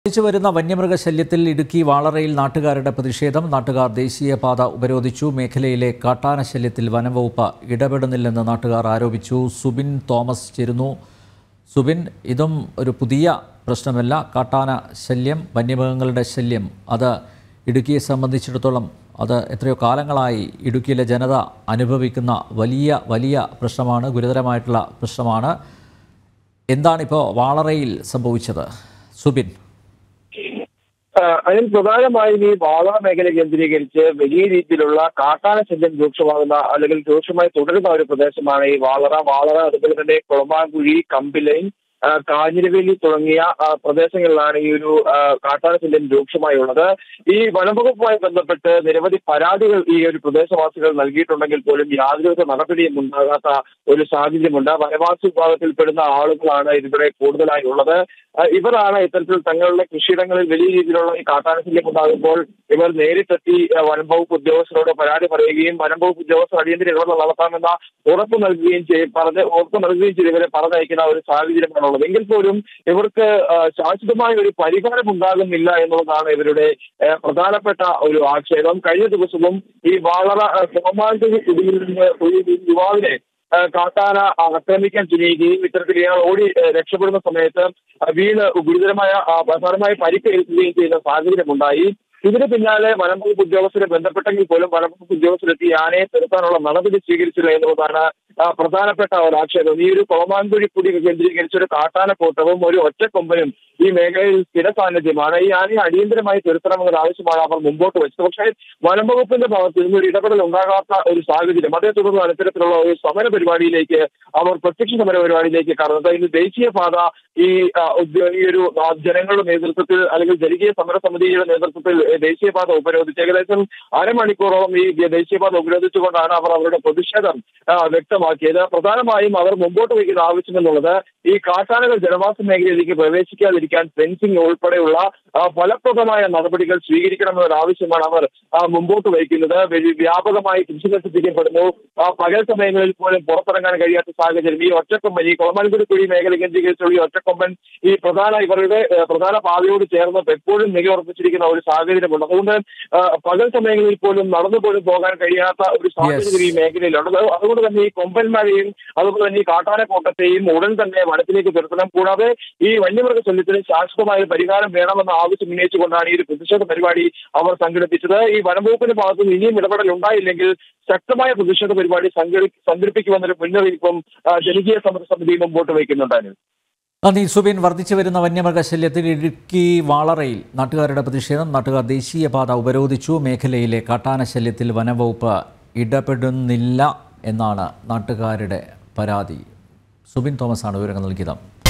വരുന്ന വന്യമൃഗശല്യത്തിൽ ഇടുക്കി വാളറയിൽ നാട്ടുകാരുടെ പ്രതിഷേധം. നാട്ടുകാർ ദേശീയപാത ഉപരോധിച്ചു. മേഖലയിലെ കാട്ടാനശല്യത്തിൽ വനംവകുപ്പ് ഇടപെടുന്നില്ലെന്ന് നാട്ടുകാർ ആരോപിച്ചു. സുബിൻ തോമസ് ചേരുന്നു. സുബിൻ, ഇതും ഒരു പുതിയ പ്രശ്നമല്ല. കാട്ടാന ശല്യം, വന്യമൃഗങ്ങളുടെ ശല്യം, അത് ഇടുക്കിയെ സംബന്ധിച്ചിടത്തോളം അത് എത്രയോ കാലങ്ങളായി ഇടുക്കിയിലെ ജനത അനുഭവിക്കുന്ന വലിയ പ്രശ്നമാണ്, ഗുരുതരമായിട്ടുള്ള പ്രശ്നമാണ്. എന്താണിപ്പോൾ വാളറയിൽ സംഭവിച്ചത് സുബിൻ? അതിൽ പ്രധാനമായും ഈ വാളറ മേഖല കേന്ദ്രീകരിച്ച് വലിയ രീതിയിലുള്ള കാട്ടാന ശല്യം രൂക്ഷമാകുന്ന അല്ലെങ്കിൽ രൂക്ഷമായി തുടരുന്ന ഒരു പ്രദേശമാണ് ഈ വാളറ. അതുപോലെ തന്നെ കുളമാങ്കുഴി, കമ്പിലൈൻ, കാഞ്ഞിരവേലി തുടങ്ങിയ പ്രദേശങ്ങളിലാണ് ഈ ഒരു കാട്ടാന ശല്യം രൂക്ഷമായുള്ളത്. ഈ വനംവകുപ്പുമായി ബന്ധപ്പെട്ട് നിരവധി പരാതികൾ ഈ ഒരു പ്രദേശവാസികൾ നൽകിയിട്ടുണ്ടെങ്കിൽ പോലും യാതൊരു നടപടിയും ഉണ്ടാകാത്ത ഒരു സാഹചര്യമുണ്ട്. വനവാസി വിഭാഗത്തിൽപ്പെടുന്ന ആളുകളാണ് ഇവിടെ കൂടുതലായി ഉള്ളത്. ഇവരാണ് ഇത്തരത്തിൽ തങ്ങളുടെ കൃഷിയിടങ്ങളിൽ വലിയ രീതിയിലുള്ള ഈ കാട്ടാന ശല്യം ഉണ്ടാകുമ്പോൾ ഇവർ നേരിട്ടെത്തി വനംവകുപ്പ് ഉദ്യോഗസ്ഥരോട് പരാതി പറയുകയും വനംവകുപ്പ് ഉദ്യോഗസ്ഥർ അടിയന്തര ഇടപെടൽ നടത്താമെന്ന ഉറപ്പ് നൽകുകയും ചെയ്ത് ഇവരെ പറഞ്ഞയക്കുന്ന ഒരു സാഹചര്യമാണ്. എങ്കിൽ പോലും ഇവർക്ക് ശാശ്വതമായ ഒരു പരിഹാരം ഉണ്ടാകുന്നില്ല എന്നുള്ളതാണ് ഇവരുടെ പ്രധാനപ്പെട്ട ഒരു ആക്ഷേപം. കഴിഞ്ഞ ദിവസവും ഈ വാളറ കുളമാങ്കുഴി കുടിയിൽ നിന്ന് ഒരു യുവാവിനെ കാട്ടാന ആക്രമിക്കാൻ തുനിയുകയും ഇത്തരത്തിൽ ഇയാൾ ഓടി രക്ഷപ്പെടുന്ന സമയത്ത് വീണ് ഗുരുതരമായ പരിക്കേൽക്കുകയും ചെയ്യുന്ന സാഹചര്യമുണ്ടായി. ഇതിന് പിന്നാലെ വനംവകുപ്പ് ഉദ്യോഗസ്ഥരെ ബന്ധപ്പെട്ടെങ്കിൽ പോലും വനംവകുപ്പ് ഉദ്യോഗസ്ഥരെത്തി ആനയെ ചെറുക്കാനുള്ള നടപടി സ്വീകരിച്ചില്ല എന്നുള്ളതാണ് പ്രധാനപ്പെട്ട ഒരു ആക്ഷേപം. ഈ ഒരു കുളമാങ്കുഴി കുടി കേന്ദ്രീകരിച്ച ഒരു കാട്ടാനക്കൂട്ടവും ഒരു ഒറ്റക്കൊമ്പനും ഈ മേഖലയിൽ സ്ഥിര സാന്നിധ്യമാണ്. ഈ ആനയെ അടിയന്തരമായി ചെറുക്കണമെന്നൊരു ആവശ്യമാണ് അവർ മുമ്പോട്ട് വെച്ചത്. പക്ഷേ വനംവകുപ്പിന്റെ ഭാഗത്ത് നിന്ന് ഒരു ഇടപെടൽ ഉണ്ടാകാത്ത ഒരു സാഹചര്യം. അതേ തുടർന്ന് ഇത്തരത്തിലുള്ള ഒരു സമര പരിപാടിയിലേക്ക് അവർ പ്രത്യക്ഷ സമര പരിപാടിയിലേക്ക് കടന്നത്. ഇന്ന് ദേശീയപാത ഈ ഒരു ജനങ്ങളുടെ നേതൃത്വത്തിൽ അല്ലെങ്കിൽ ജനകീയ സമരസമിതിയുടെ നേതൃത്വത്തിൽ ദേശീയപാത ഉപരോധിച്ച് ഏകദേശം അരമണിക്കൂറോളം ഈ ദേശീയപാത ഉപരോധിച്ചുകൊണ്ടാണ് അവർ അവരുടെ പ്രതിഷേധം വ്യക്തമാക്കിയത്. പ്രധാനമായും അവർ മുമ്പോട്ട് വയ്ക്കുന്ന ആവശ്യം എന്നുള്ളത് ഈ കാട്ടാനകൾ ജനവാസ മേഖലയിലേക്ക് പ്രവേശിക്കാതിരിക്കാൻ ഫെൻസിംഗ് ഉൾപ്പെടെയുള്ള ഫലപ്രദമായ നടപടികൾ സ്വീകരിക്കണമെന്നൊരു ആവശ്യമാണ് അവർ മുമ്പോട്ട് വയ്ക്കുന്നത്. വ്യാപകമായി കൃഷി നശിപ്പിക്കപ്പെടുന്നു. പകൽ സമയങ്ങളിൽ പോലും പുറത്തിറങ്ങാൻ കഴിയാത്ത സാഹചര്യം. ഈ ഒറ്റക്കൊമ്പൻ, ഈ കുളമാങ്കുഴി കുഴി മേഖല കേന്ദ്രീകരിച്ചുള്ള ഈ ഒറ്റക്കൊമ്പൻ ഈ ഇവരുടെ പ്രധാന പാതയോട് ചേർന്ന് എപ്പോഴും നിലയുറപ്പിച്ചിരിക്കുന്ന ഒരു സാഹചര്യമുണ്ട്. അതുകൊണ്ട് പകൽ സമയങ്ങളിൽ പോലും നടന്നുപോലും പോകാൻ കഴിയാത്ത ഒരു സാഹചര്യം ഈ മേഖലയിലുണ്ട്. അതുകൊണ്ട് തന്നെ ഈ കൊമ്പന്മാരെയും അതുപോലെ തന്നെ ഈ കാട്ടാനക്കൂട്ടത്തെയും ഉടൻ തന്നെ വനത്തിലേക്ക് തുരത്തണം. കൂടാതെ ഈ വന്യമൃഗശല്യത്തിന് ശാശ്വതമായ പരിഹാരം വേണമെന്ന ആവശ്യം ഉന്നയിച്ചുകൊണ്ടാണ് ഈ ഒരു പ്രതിഷേധ പരിപാടി അവർ സംഘടിപ്പിച്ചത്. ഈ വനംവകുപ്പിന്റെ ഭാഗത്ത് നിന്ന് ഇനിയും ഇടപെടൽ ഉണ്ടായില്ലെങ്കിൽ ശക്തമായ പ്രതിഷേധ പരിപാടി സംഘടിപ്പിക്കുമെന്നൊരു മുന്നറിയിപ്പും ജനകീയ സമരസമിതി മുമ്പോട്ട് വയ്ക്കുന്നുണ്ടായിരുന്നു. നന്ദി സുബിൻ. വർദ്ധിച്ചു വരുന്ന വന്യമൃഗശല്യത്തിൽ ഇടുക്കി വാളറയിൽ നാട്ടുകാരുടെ പ്രതിഷേധം. നാട്ടുകാർ ദേശീയപാത ഉപരോധിച്ചു. മേഖലയിലെ കാട്ടാനശല്യത്തിൽ വനംവകുപ്പ് ഇടപെടുന്നില്ല എന്നാണ് നാട്ടുകാരുടെ പരാതി. സുബിൻ തോമസാണ് വിവരങ്ങൾ നൽകിയത്.